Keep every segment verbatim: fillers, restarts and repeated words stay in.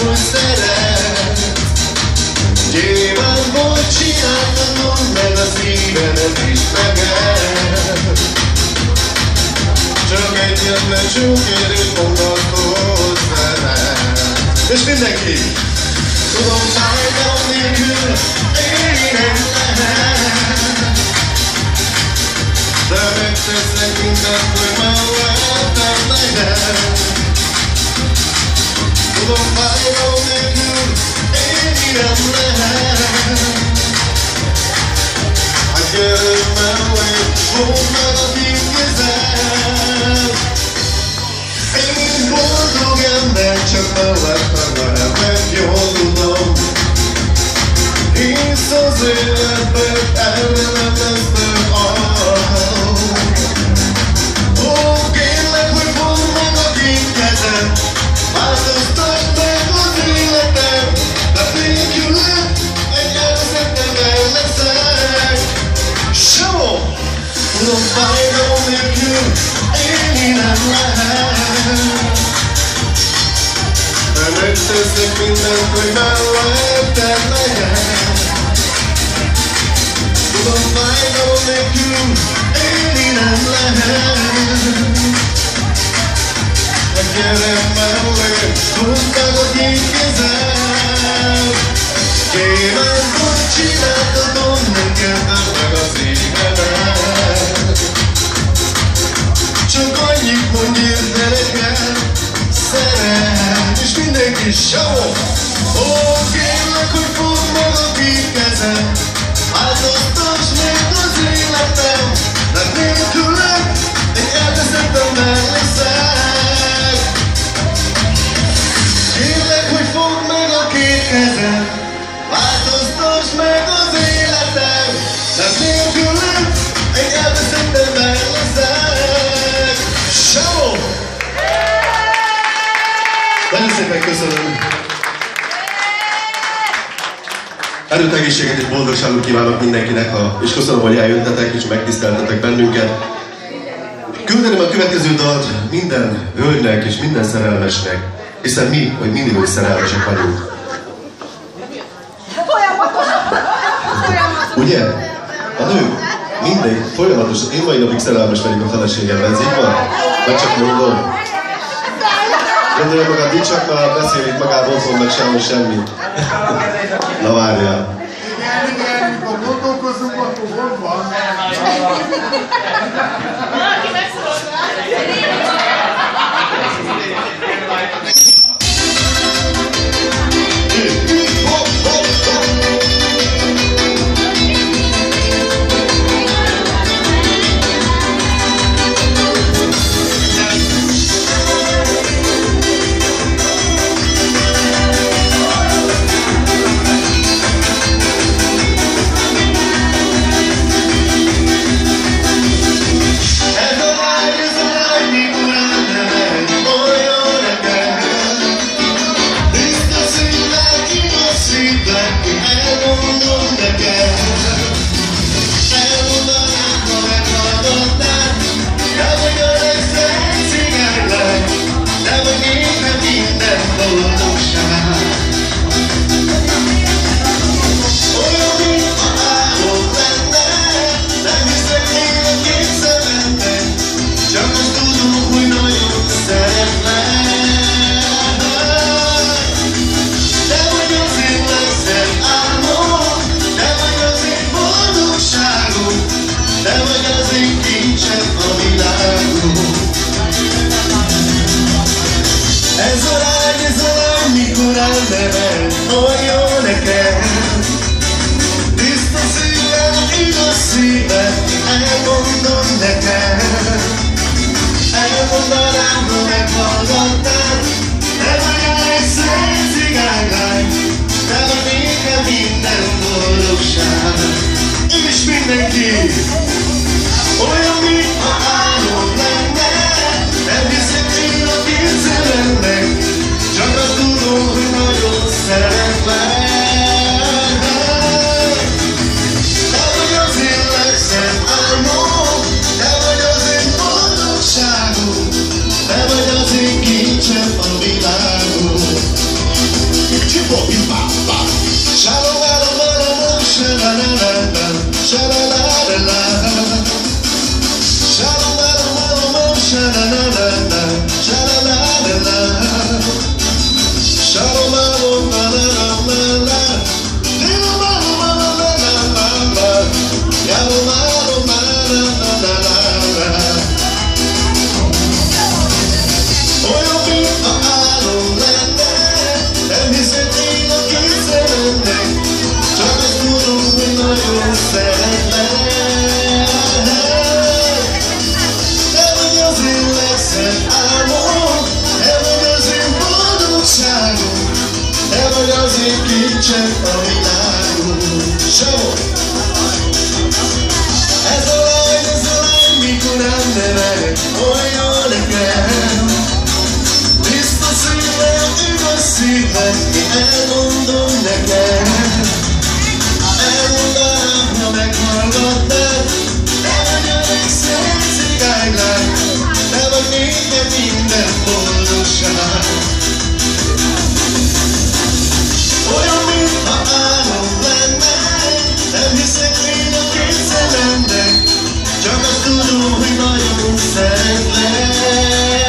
hogy szeret. Nyilván volt csináltad, mondd meg a szívedet is meged. Csak egyetlen csókérét mondatod szeret. És mindenki! Tudom, fájdalom nélkül élni nem lehet. De megteszek mindent, hogy mellettem legyen. Tudom, fájdalom nélkül élni nem lehet. Hát gyere mellé, fogd meg a két kezed. Én boldog ember, csak mellettem lehet, meg jól tudom. Hisz az életben, erre nem lesz több alkalom. Ó, kérlek, hogy fogd meg a két kezed. Változtasd meg az életem, de nélküled egy elveszettemben leszek. Show! Tudom, fájdalom nélkül élni nem lehet. De megteszek mindent, hogy melletted legyen. Tudom, fájdalom nélkül élni nem lehet. Gyere mellé, húzd meg a két kezed. Kérem, hogy csináltad, neked meg a szívedet. Csak annyit mondj, érde nekem, szeret. És mindenki show! Ó, kérlek, hogy fogd meg a két kezed. Változtasd meg az életem, mert nélküled egy elveszettemben leszek. Kérlek, hogy fogd meg a két kezed, változtasd meg az életem, mert nélküled egy elveszettemben leszek. Show! Nagyon szépen köszönöm! Erőt, egészséget és boldogságot kívánok mindenkinek, a, és köszönöm, hogy eljöttetek és megtiszteltetek bennünket. Küldeném a következő dalt minden hölgynek és minden szerelmesnek, hiszen mi, hogy mindig úgy szerelmesek vagyunk. Ugye? A nők mindig folyamatosan, én mai napig szerelmes vagyok a feleségemben, ez így van? Vagy csak mondom? Gondolja magad, nincs csak már beszélik magában, otthon meg semmi semmit. Na várjál. Igen, igen, mikor gondolkozunk, akkor hol van? Valaki megszólal. Elmondom neked, elmondanám, ha meghallgattál. Te vagy a legszebb cigánylány, te vagy nékem minden boldogság. És mindenki olyan, mintha álom lenne. Nem hiszek én a két szememnek, csak azt tudom, hogy nagyon szeretlek. Te vagy az én kincsem a világon. nincsen a világon. Savol! Ez a lány, ez a lány, mikor ember olyan nekem. Tiszta szívem, igaz szívem, én elmondom nekem. Elmondanám, ha meghallgatnád, te vagy a legszebb cigánylány, te vagy nékem minden boldogság. Olyan, mintha álom lenne, nem hiszek én a két szememnek, csak azt tudom, hogy nagyon szeretlek.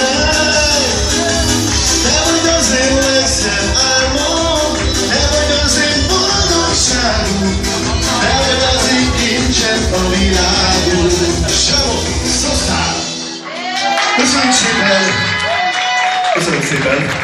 Te vagy az én legszebb álmom, te vagy az én boldogságom, te vagy az én kincsem a világon. Savol, szosztál! Köszönjük szépen! Köszönjük szépen!